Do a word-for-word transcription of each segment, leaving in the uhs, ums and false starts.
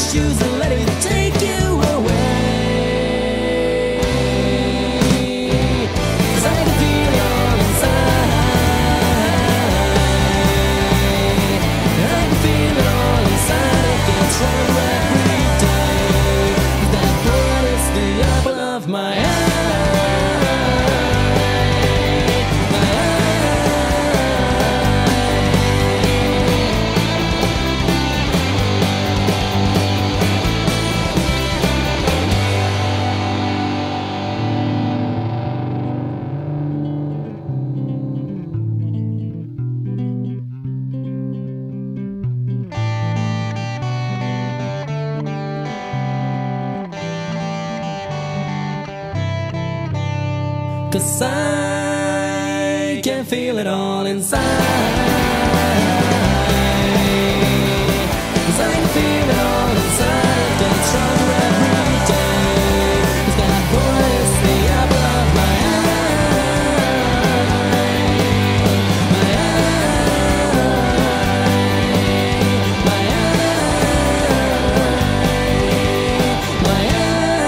shoes and let it take you away. 'Cause I can feel it all inside. I can feel it all inside. I can trouble every day. That blood is the apple of my eye. Cause I can feel it all inside. Cause I can feel it all inside. Get stronger every day. Cause that boy is the apple of my eye. My eye. My eye. My eye.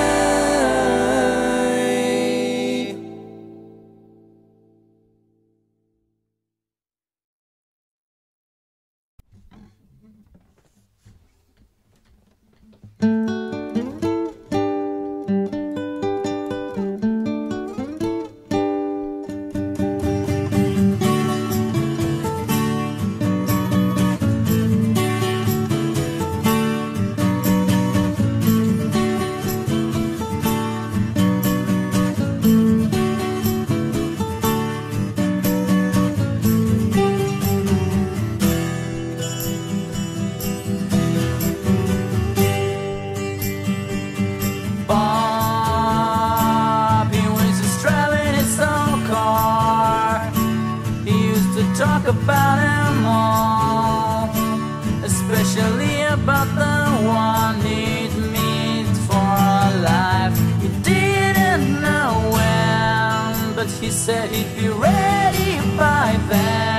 Talk about them all, especially about the one he'd meet for life. He didn't know when, but he said he'd be ready by then.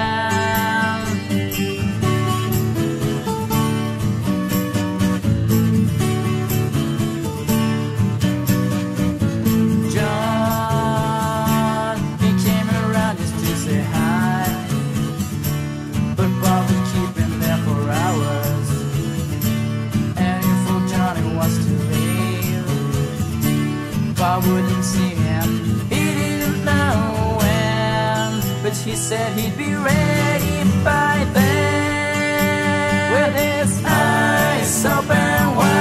John, he came around just to say hi, but Bob would keep him there for hours. And if old Johnny was to leave, Bob wouldn't see him. He didn't know when, but he said he'd be ready by then. With his eyes open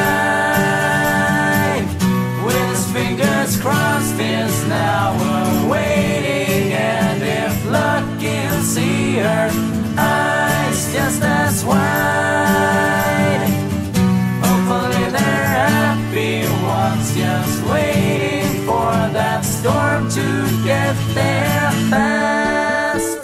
wide, with his fingers crossed, he's now awaiting. And if luck, he'll see her eyes just as wide. Hopefully they're happy ones, just waiting for that storm to get there fast.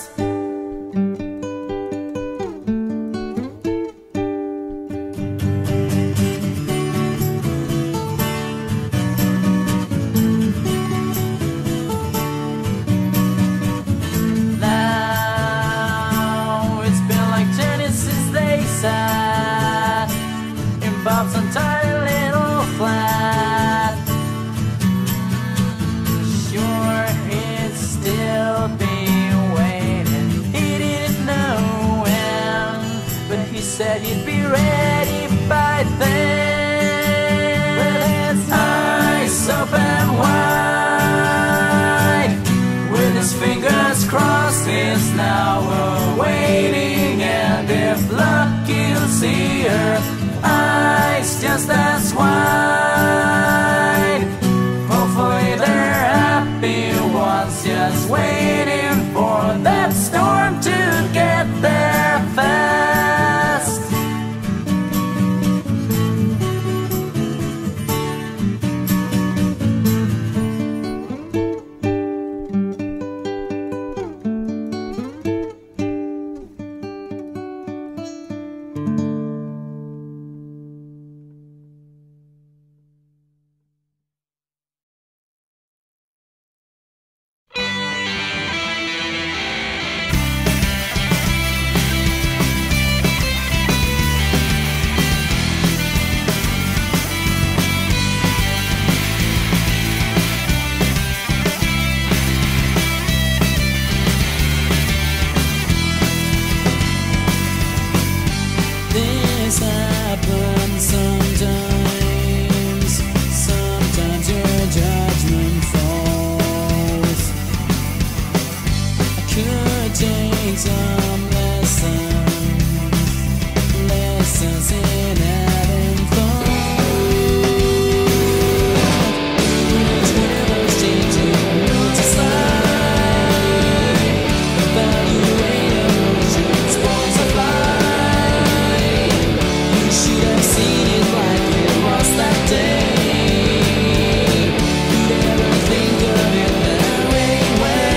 Bob's entire little flat. Sure, he'd still be waiting. He didn't know when, but he said he'd be ready by then. With his eyes open wide, with his fingers crossed, he's now awaiting. And if luck, he'll see her eyes just as wide. Hopefully they're happy ones, just waiting for that storm to get there fast. happens sometimes. Sometimes your judgment falls. I could take some lessons, lessons in having fun. Bridge rivers changing road to slide. Evaluate emotions, balls of light. You should have seen it like it was that day. You'd ever think of it that way, way.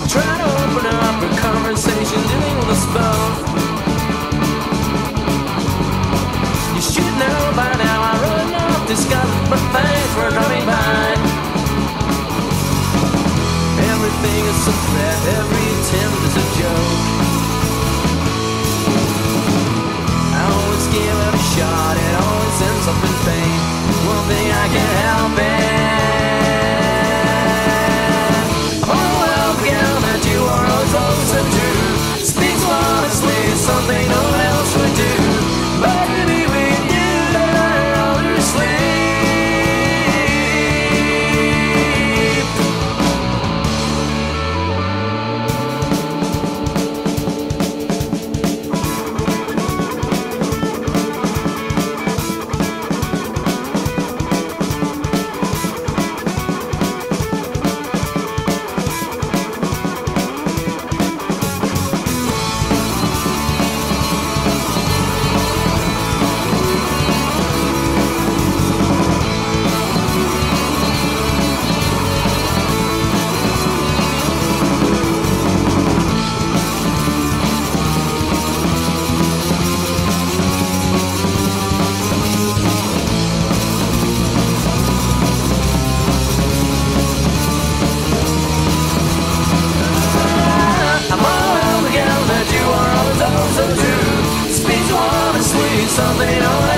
Try to open up a conversation, dealing with a spell. You should know by now I wrote enough disgust, but thanks for coming by. Everything is a threat, every attempt is a joke. I always give it a shot, it always ends up in pain. One thing I can't help it, I'm overwhelmed again that you are always always so true. Speaks honestly, something no one else would do. But maybe we knew that I'd rather sleep. Something